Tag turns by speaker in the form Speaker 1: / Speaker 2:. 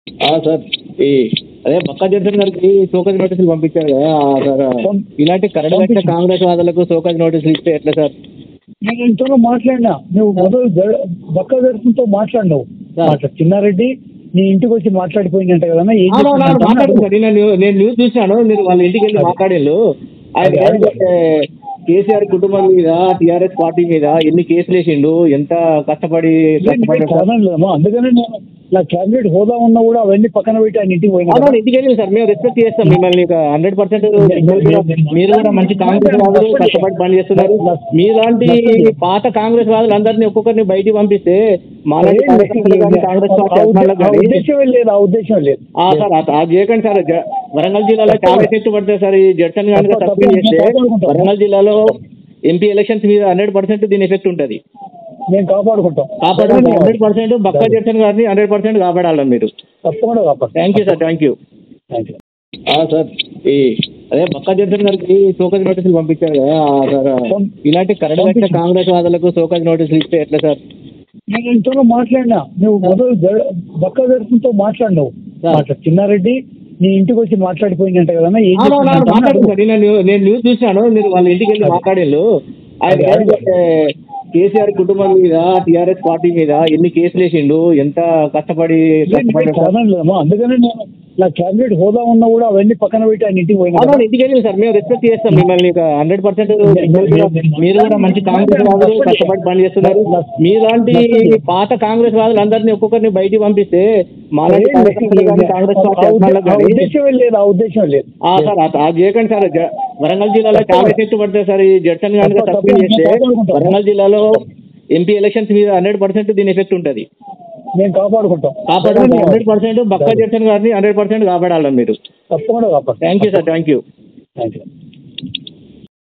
Speaker 1: Sir ఈ అదే బక్కా జనార్దన్ గారికి షోకాజ్ నోటీసులు పంపించారు కదా సార్. ఇలాంటి కరడు కట్టిన కాంగ్రెస్ వాదులకు షోకాజ్ నోటీసులు ఇస్తే ఎట్లా సార్?
Speaker 2: నేను ఇంట్లో మాట్లాడినా, నువ్వు మొదలు బక్క దర్శనంతో మాట్లాడినావు. చిన్నారెడ్డి నీ ఇంటికి వచ్చి మాట్లాడిపోయిందంట కదా.
Speaker 1: నేను న్యూస్ చూసాను, మీరు వాళ్ళ ఇంటికి వెళ్ళి మాట్లాడేళ్ళు. ఆయన కేసీఆర్ కుటుంబం మీద, టీఆర్ఎస్ పార్టీ మీద ఎన్ని కేసులు వేసిండు, ఎంత కష్టపడి
Speaker 2: అందుకనే నేను నా క్యాబినెట్ హోదా ఉన్నా కూడా అవన్నీ పక్కన పెట్టి ఆయన ఇంటికి పోయినా.
Speaker 1: ఇంటికి వెళ్ళి సార్ మేము రెస్పెక్ట్ చేస్తాం మిమ్మల్ని 100%. మీరు కూడా మంచి కాంగ్రెస్ వాదులు, కష్టపడి పని చేస్తున్నారు. మీలాంటి పాత కాంగ్రెస్ వాదులు అందరినీ ఒక్కొక్కరిని బయటికి పంపిస్తే మాలాంటి కాంగ్రెస్ పార్టీ
Speaker 2: ఉద్దేశం లేదు. ఆ ఉద్దేశం లేదు
Speaker 1: సార్. అది చేయకండి సార్. వరంగల్ జిల్లాలో చాలా ఎఫెక్ట్ పడుతుంది సార్. ఈ జడ్సన్ గారిగా సస్పెండ్ చేస్తే వరంగల్ జిల్లాలో ఎంపీ ఎలక్షన్స్ మీద 100% దీని ఎఫెక్ట్ ఉంటుంది.
Speaker 2: మేము కాపాడుకుంటాం.
Speaker 1: 100% బక్కా జడ్సన్ గారిని 100% కాపాడాలి మీరు.
Speaker 2: తప్పకుండా కాపాడు.
Speaker 1: Thank you sir. Thank you sir. ఈ అదే బక్కా జడ్సన్ గారికి షోకాజ్ నోటీసులు పంపించారు కదా సార్. ఇలాంటి కరడు కట్టిన కాంగ్రెస్ వాదులకు షోకాజ్ నోటీసులు ఇస్తే ఎట్లా సార్?
Speaker 2: నేను ఇంట్లో మాట్లాడినా, నువ్వు మొదలు బక్క దర్శనంతో మాట్లాడినావు. చిన్నారెడ్డి నీ ఇంటికి వచ్చి మాట్లాడిపోయిందంట కదా.
Speaker 1: నేను న్యూస్ చూసాను, మీరు వాళ్ళ ఇంటికి వెళ్ళి మాట్లాడేళ్ళు. ఆయన కేసీఆర్ కుటుంబం మీద, టీఆర్ఎస్ పార్టీ మీద ఎన్ని కేసులు వేసిండు, ఎంత కష్టపడి.
Speaker 2: అందుకనే నేను నా క్యాబినెట్ హోదా ఉన్నా కూడా అవన్నీ పక్కన పెట్టి ఆయన ఇంటికి పోయినా.
Speaker 1: ఇంటికి వెళ్ళి సార్ మేము రెస్పెక్ట్ చేస్తాం మిమ్మల్ని 100%. మీరు కూడా మంచి కాంగ్రెస్ వాదులు, కష్టపడి పని చేస్తున్నారు. మీలాంటి పాత కాంగ్రెస్ వాదులు అందరినీ ఒక్కొక్కరిని బయటికి పంపిస్తే మాలాంటి కాంగ్రెస్ పార్టీ
Speaker 2: ఉద్దేశం లేదు. ఆ ఉద్దేశం లేదు
Speaker 1: సార్. అది చేయకండి సార్. వరంగల్ జిల్లాలో చాలా ఎఫెక్ట్ పడుతుంది సార్. ఈ జడ్సన్ గారిగా సస్పెండ్ చేస్తే వరంగల్ జిల్లాలో ఎంపీ ఎలక్షన్స్ మీద 100% దీని ఎఫెక్ట్ ఉంటుంది.
Speaker 2: మేము కాపాడుకుంటాం.
Speaker 1: 100% బక్కా జడ్సన్ గారిని 100% కాపాడాలి మీరు.
Speaker 2: తప్పకుండా కాపాడు.
Speaker 1: Thank you sir. Thank you